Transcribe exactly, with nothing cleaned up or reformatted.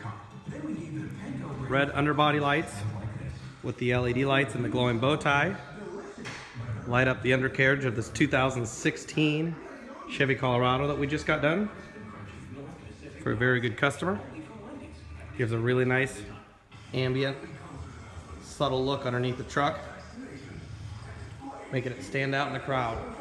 Red underbody lights with the L E D lights and the glowing bow tie. Light up the undercarriage of this two thousand sixteen Chevy Colorado that we just got done for a very good customer. Gives a really nice ambient, subtle look underneath the truck, making it stand out in the crowd.